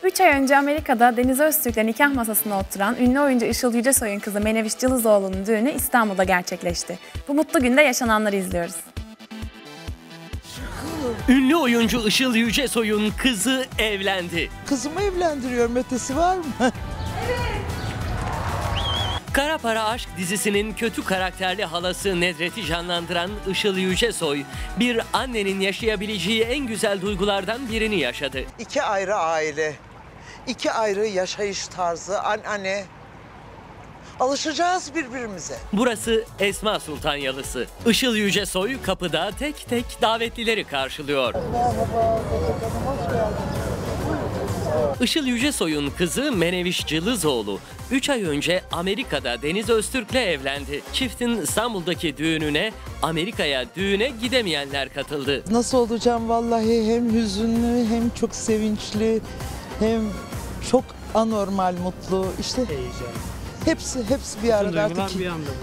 3 ay önce Amerika'da Deniz Öztürk'le nikah masasına oturan ünlü oyuncu Işıl Yücesoy'un kızı Meneviş Cılızoğlu'nun düğünü İstanbul'da gerçekleşti. Bu mutlu günde yaşananları izliyoruz. Ünlü oyuncu Işıl Yücesoy'un kızı evlendi. Kızımı evlendiriyorum, ötesi var mı? Kara Para Aşk dizisinin kötü karakterli halası Nedret'i canlandıran Işıl Yücesoy, bir annenin yaşayabileceği en güzel duygulardan birini yaşadı. İki ayrı aile, iki ayrı yaşayış tarzı, anne. Alışacağız birbirimize. Burası Esma Sultan Yalısı. Işıl Yücesoy kapıda tek tek davetlileri karşılıyor. Merhaba, hoş geldin. Işıl Yücesoy'un kızı Meneviş Cılızoğlu 3 ay önce Amerika'da Deniz Öztürk'le evlendi. Çiftin İstanbul'daki düğününe Amerika'ya düğüne gidemeyenler katıldı. Nasıl olacağım vallahi, hem hüzünlü hem çok sevinçli hem çok anormal mutlu. İşte hepsi bir arada artık.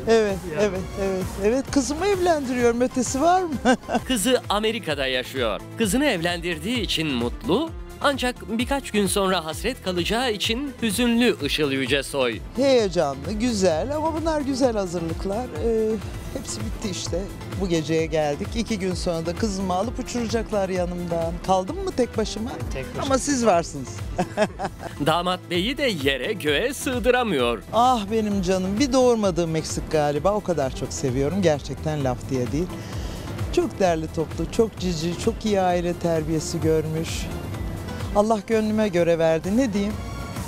Evet. Kızımı evlendiriyorum, ötesi var mı? Kızı Amerika'da yaşıyor. Kızını evlendirdiği için mutlu, ancak birkaç gün sonra hasret kalacağı için hüzünlü Işıl Yücesoy. Heyecanlı, güzel ama bunlar güzel hazırlıklar. Hepsi bitti işte. Bu geceye geldik. 2 gün sonra da kızımı alıp uçuracaklar yanımdan. Kaldım mı tek başıma? Ama siz varsınız. Damat beyi de yere göğe sığdıramıyor. Ah benim canım, bir doğurmadığım eksik galiba. O kadar çok seviyorum. Gerçekten laf diye değil. Çok derli toplu, çok cici, çok iyi aile terbiyesi görmüş. Allah gönlüme göre verdi. Ne diyeyim?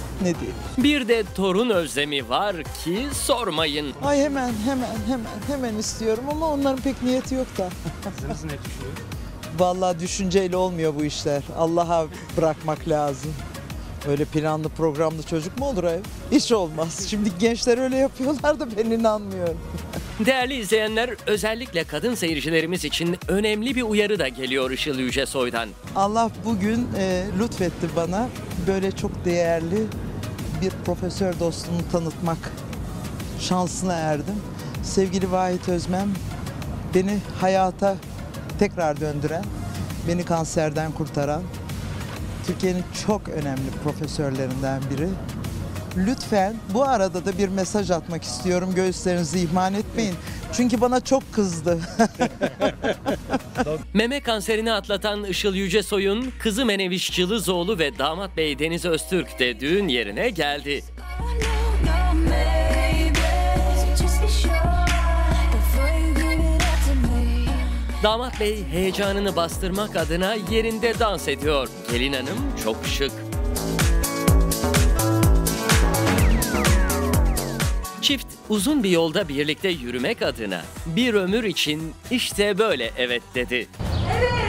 Bir de torun özlemi var ki sormayın. Ay hemen istiyorum ama onların pek niyeti yok da. Kızınız ne düşünüyor? Vallahi düşünceyle olmuyor bu işler. Allah'a bırakmak lazım. Öyle planlı programlı çocuk mu olur ev? Hiç olmaz. Şimdi gençler öyle yapıyorlar da ben inanmıyorum. Değerli izleyenler, özellikle kadın seyircilerimiz için önemli bir uyarı da geliyor Işıl Yücesoy'dan. Allah bugün lütfetti bana, böyle çok değerli bir profesör dostumu tanıtmak şansına erdim. Sevgili Vahit Özmem, beni hayata tekrar döndüren, beni kanserden kurtaran, Türkiye'nin çok önemli profesörlerinden biri. Lütfen bu arada da bir mesaj atmak istiyorum. Göğüslerinizi ihmal etmeyin. Çünkü bana çok kızdı. Meme kanserini atlatan Işıl Yücesoy'un kızı Meneviş Cılızoğlu ve damat bey Deniz Öztürk de düğün yerine geldi. Damat bey heyecanını bastırmak adına yerinde dans ediyor. Gelin hanım çok şık. Çift uzun bir yolda birlikte yürümek adına bir ömür için işte böyle evet dedi. Evet.